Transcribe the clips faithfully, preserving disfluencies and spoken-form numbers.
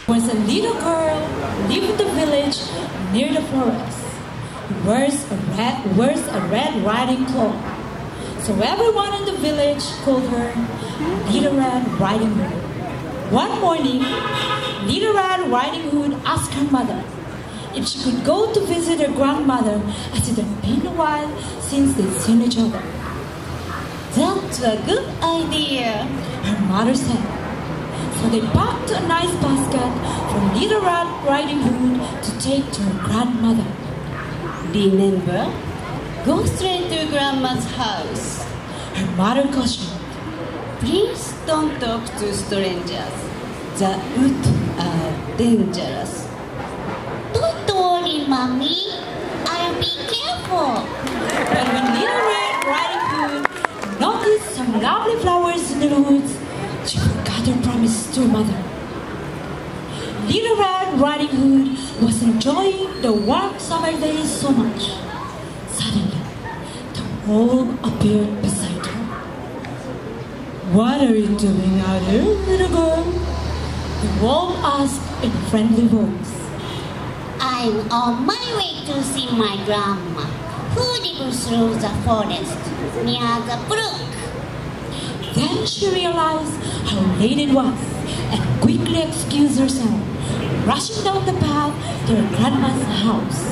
Was a little girl lived in the village near the forest. Wears a red, wears a red riding cloak. So everyone in the village called her Little Red Riding Hood. One morning, Little Red Riding Hood asked her mother if she could go to visit her grandmother, as it had been a while since they'd seen each other. That's a good idea, her mother said. So they packed a nice basket for Little Red Riding Hood to take to her grandmother. Remember, go straight to Grandma's house, her mother cautioned. Please don't talk to strangers. The wood are dangerous. Don't worry, Mommy. I'll be careful. But when Little Red Riding Hood noticed some lovely flowers in the woods, she forgot her promise to her mother. Little Red Riding Hood was enjoying the warm summer days so much. Suddenly, the wolf appeared beside her. What are you doing out here, little girl? The wolf asked in a friendly voice. I'm on my way to see my grandma, who lives through the forest near the brook. Then she realized how late it was and quickly excused herself, rushing down the path to her grandma's house.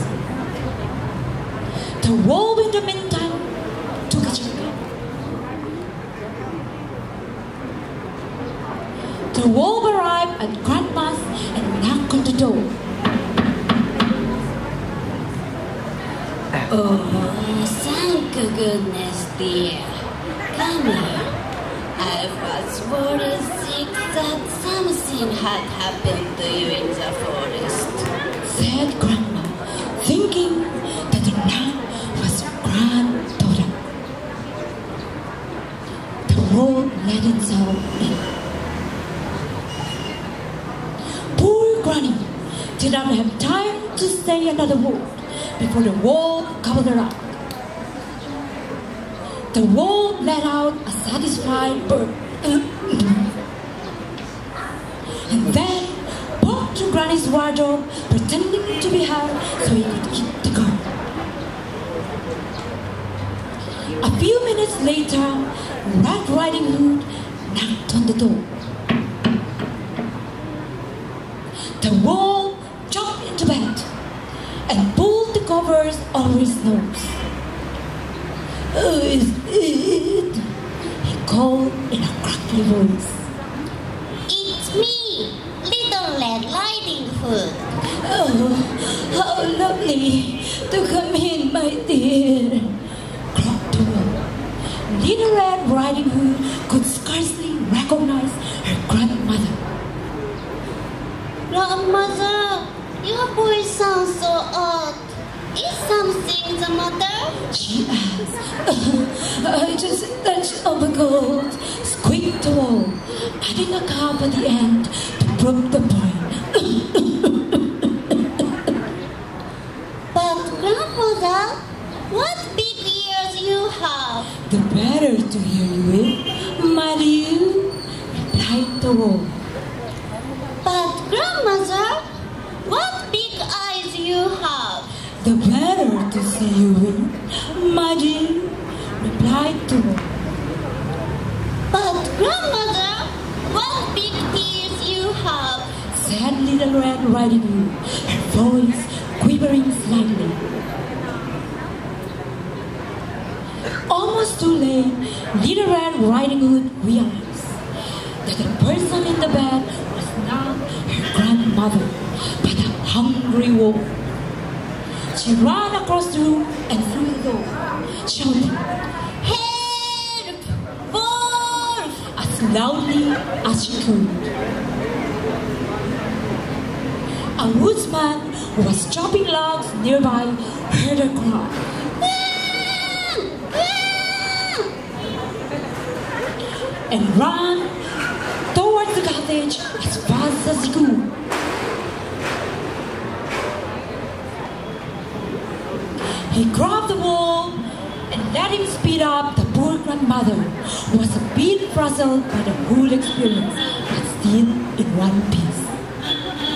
The wolf, in the meantime, took a shortcut. The wolf arrived at grandma's and knocked on the door. Oh, thank goodness, dear. Come here. I was worried sick that something had happened to you in the forest, said Grandma, thinking that the nun was her granddaughter. The wolf let itself in. Poor Granny did not have time to say another word before the wolf covered her up. The wolf let out a satisfied bird and then walked to Granny's wardrobe, pretending to be her so he could eat the girl. A few minutes later, Red Riding Hood knocked on the door. The wolf jumped into bed and pulled the covers over his nose. Who is it? He called in a crackly voice. It's me, Little Red Riding Hood. Oh, how lovely to come in, my dear, croaked the wolf. Little Red Riding Hood could scarcely recognize her grandmother. Grandmother, your voice sounds so odd. Is something the matter? She asked. Uh, I just touched of a cold, squeaked the wolf, adding a cough at the end to prove the point. But Grandmother, what big ears you have? The better to hear you with, my dear, replied the wolf. But Grandmother, what big eyes you have? The better to see you with, my dear, replied the wolf. But Grandmother, what big tears you have? Said Little Red Riding Hood, her voice quivering slightly. Almost too late, Little Red Riding Hood realized that the person in the bed was not her grandmother, but a hungry wolf. She ran across the room and through the door, shouting, Help! Wolf! as loudly as she could. A woodsman who was chopping logs nearby heard her cry and ran towards the cottage as fast as he could. He grabbed the wolf and let him speed up the poor grandmother, who was a bit frazzled by the whole experience, but still in one piece.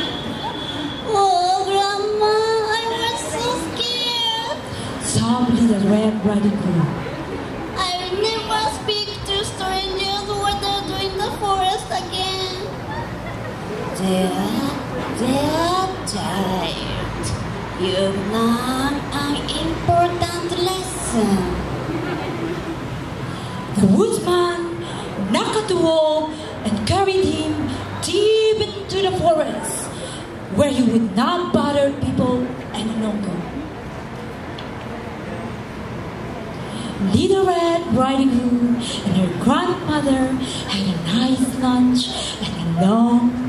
of Little Red Riding Hood. I will never speak to strangers when they're doing the forest again. Dear, dear child, you've learned an important lesson. The woodsman knocked at the wall and carried him deep into the forest, where he would not bother people any longer. Little Red Riding Hood and her grandmother had a nice lunch and a long